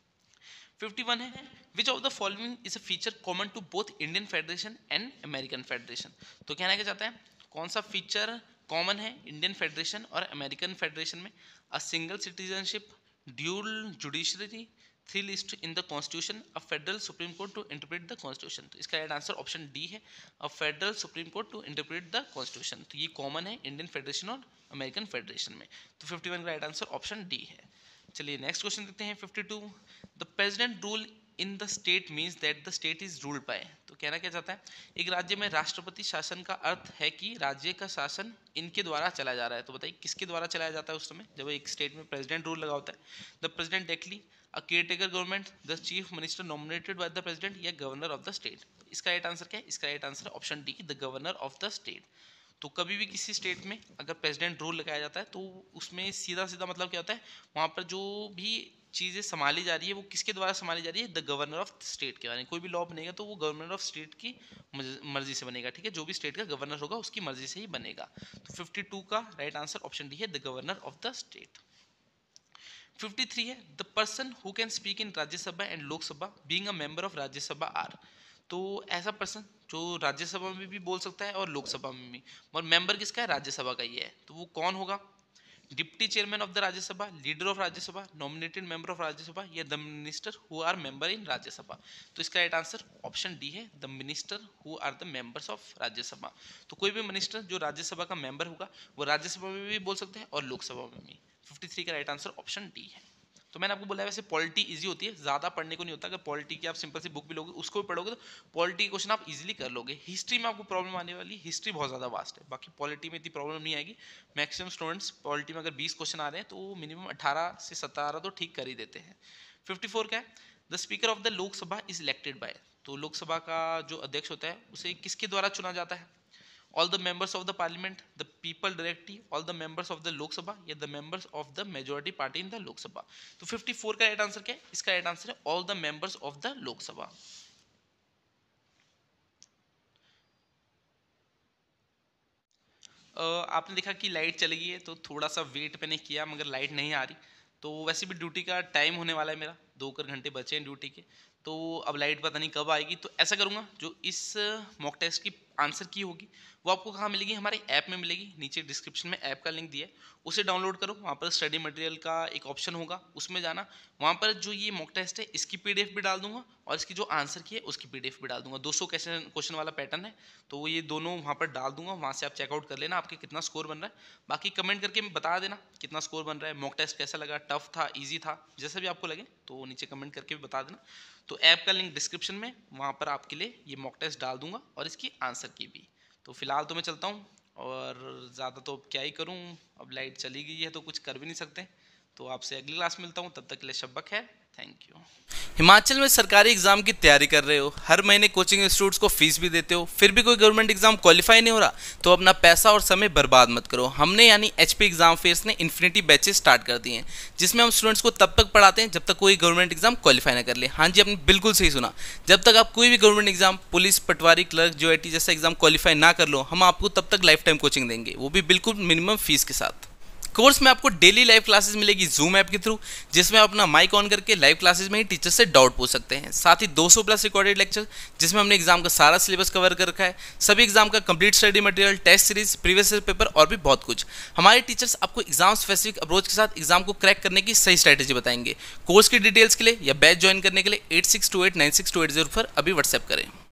फिफ्टी वन है, which of the following is a feature common to both Indian federation and American federation. तो कहना क्या चाहता है, कौन सा फीचर कॉमन है इंडियन फेडरेशन और अमेरिकन फेडरेशन में? A single citizenship, dual judiciary, three list in the constitution, a federal supreme court to interpret the constitution. तो इसका राइट आंसर ऑप्शन डी है, a federal supreme court to interpret the constitution. तो ये common है Indian federation और American federation में। तो fifty one का राइट आंसर ऑप्शन डी है। चलिए नेक्स्ट क्वेश्चन देखते हैं fifty two, the president rule in the state means that the state is ruled by. तो कहना क्या चाहता है, एक राज्य में राष्ट्रपति शासन का अर्थ है कि राज्य का शासन इनके द्वारा चलाया जा रहा है। तो बताइए किसके द्वारा चलाया जाता है उस समय जब एक स्टेट में प्रेसिडेंट रूल लगा होता है? The president directly, a caretaker government, the chief minister nominated by the president या गवर्नर ऑफ द स्टेट? इसका राइट आंसर क्या है? इसका right answer option D, the governor of the state. तो कभी भी किसी स्टेट में अगर प्रेसिडेंट रूल लगाया जाता है तो उसमें सीधा सीधा मतलब क्या होता है, वहाँ पर जो भी चीज़ें संभाली जा रही है वो किसके द्वारा संभाली जा रही है? द गवर्नर ऑफ स्टेट के बारे में। कोई भी लॉ बनेगा तो वो गवर्नर ऑफ स्टेट की मर्जी से बनेगा, ठीक है, जो भी स्टेट का गवर्नर होगा उसकी मर्जी से ही बनेगा। तो फिफ्टी टू का राइट आंसर ऑप्शन डी है, the governor of the state. Fifty three है, the person who can speak in Rajya Sabha and Lok Sabha being a member of Rajya Sabha are. तो ऐसा पर्सन जो राज्यसभा में भी बोल सकता है और लोकसभा में भी, और मेंबर किसका है? राज्यसभा का ही है। तो वो कौन होगा? Deputy chairman of the Rajya Sabha, leader of Rajya Sabha, nominated member of Rajya Sabha या the minister who are member in Rajya Sabha? तो इसका राइट आंसर ऑप्शन डी है, the minister who are the members of Rajya Sabha. तो कोई भी मिनिस्टर जो राज्यसभा का मेंबर होगा वो राज्यसभा में भी बोल सकते हैं और लोकसभा में भी। फिफ्टी थ्री का राइट आंसर ऑप्शन डी है। तो मैंने आपको बोला है वैसे पॉलिटी इजी होती है, ज़्यादा पढ़ने को नहीं होता। अगर पॉलिटी की आप सिंपल सी बुक भी लोगे उसको भी पढ़ोगे तो पॉलिटी के क्वेश्चन आप इजीली कर लोगे। हिस्ट्री में आपको प्रॉब्लम आने वाली, हिस्ट्री बहुत ज़्यादा वास्ट है, बाकी पॉलिटी में इतनी प्रॉब्लम नहीं आएगी। मैक्सिमम स्टूडेंट्स पॉलिटी में अगर बीस क्वेश्चन आ रहे हैं तो मिनिमम अठारह से सतारह तो ठीक कर ही देते हैं। फिफ्टी फोर क्या है, the speaker of the Lok Sabha is elected by. तो लोकसभा का जो अध्यक्ष होता है उसे किसके द्वारा चुना जाता है? all the members of the parliament, the people directly, all the members of the lok sabha या the members of the majority party in the lok sabha? तो फिफ्टी फोर का राइट आंसर क्या है? इसका राइट आंसर है all the members of the lok sabha। आपने देखा कि लाइट चली गई है, तो थोड़ा सा वेट मैंने किया मगर लाइट नहीं आ रही। तो वैसे भी ड्यूटी का टाइम होने वाला है मेरा, दो कर घंटे बचे हैं ड्यूटी के। तो अब लाइट पता नहीं कब आएगी। तो ऐसा करूँगा, जो इस मॉक टेस्ट की आंसर की होगी वो आपको कहाँ मिलेगी, हमारे ऐप में मिलेगी। नीचे डिस्क्रिप्शन में ऐप का लिंक दिया है, उसे डाउनलोड करो। वहाँ पर स्टडी मटेरियल का एक ऑप्शन होगा, उसमें जाना। वहाँ पर जो ये मॉक टेस्ट है इसकी पीडीएफ भी डाल दूंगा और इसकी जो आंसर की है उसकी पीडीएफ भी डाल दूंगा। दो सौ क्वेश्चन क्वेश्चन वाला पैटर्न है, तो ये दोनों वहाँ पर डाल दूंगा। वहाँ से आप चेकआउट कर लेना आपके कितना स्कोर बन रहा है। बाकी कमेंट करके बता देना कितना स्कोर बन रहा है, मॉक टेस्ट कैसा लगा, टफ था, ईजी था, जैसा भी आपको लगे तो नीचे कमेंट करके भी बता देना। तो ऐप का लिंक डिस्क्रिप्शन में, वहाँ पर आपके लिए ये मॉक टेस्ट डाल दूंगा और इसकी आंसर की भी। तो फिलहाल तो मैं चलता हूँ, और ज़्यादा तो अब क्या ही करूँ, अब लाइट चली गई है तो कुछ कर भी नहीं सकते। तो आपसे अगली क्लास मिलता हूँ, तब तक के लिए शब्बा खैर, थैंक यू। हिमाचल में सरकारी एग्जाम की तैयारी कर रहे हो, हर महीने कोचिंग इंस्टीट्यूट्स को फीस भी देते हो, फिर भी कोई गवर्नमेंट एग्जाम क्वालिफाई नहीं हो रहा, तो अपना पैसा और समय बर्बाद मत करो। हमने यानी एचपी एग्जाम फेस ने इन्फिनिटी बैचेस स्टार्ट कर दिए हैं, जिसमें हम स्टूडेंट्स को तब तक पढ़ाते हैं जब तक कोई गवर्नमेंट एग्जाम क्वालिफाई ना कर ले। हाँ जी, आपने बिल्कुल सही सुना, जब तक आप कोई भी government exam, police, patwari, clerk, जो आई टी जैसा एग्जाम क्वालिफाई ना कर लो, हम आपको तब तक लाइफ टाइम कोचिंग देंगे, वो भी बिल्कुल मिनिमम फीस के साथ। कोर्स में आपको डेली लाइव क्लासेस मिलेगी जूम ऐप के थ्रू, जिसमें आप अपना माइक ऑन करके लाइव क्लासेस में ही टीचर से डाउट पूछ सकते हैं। साथ ही दो सौ प्लस रिकॉर्डेड लेक्चर, जिसमें हमने एग्जाम का सारा सिलेबस कवर कर रखा है, सभी एग्जाम का complete study material, test series, previous year paper और भी बहुत कुछ। हमारे टीचर्स आपको एग्जाम स्पेसिफिक अप्रोच के साथ एग्जाम को क्रैक करने की सही स्ट्रैटेजी बताएंगे। कोर्स की डिटेल्स के लिए या बैच ज्वाइन करने के लिए eight six two eight nine six two eight zero पर अभी व्हाट्सएप करें।